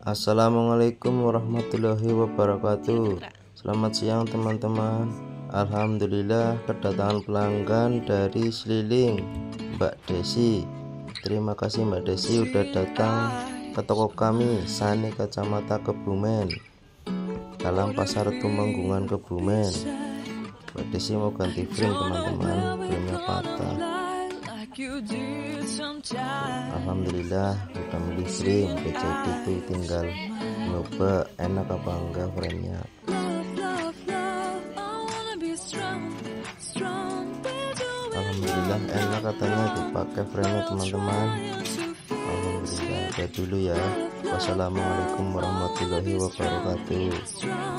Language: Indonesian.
Assalamualaikum warahmatullahi wabarakatuh. Selamat siang teman-teman. Alhamdulillah kedatangan pelanggan dari Sliling, Mbak Desi. Terima kasih Mbak Desi udah datang ke toko kami, Sani Kacamata Kebumen, dalam Pasar Tumenggungan Kebumen. Mbak Desi mau ganti frame teman-teman, frame-nya patah. Alhamdulillah udah milih frame, jadi itu tinggal nyoba enak apa enggak frame-nya. Alhamdulillah enak katanya dipakai frame-nya teman-teman. Alhamdulillah, udah dulu ya. Wassalamualaikum warahmatullahi wabarakatuh.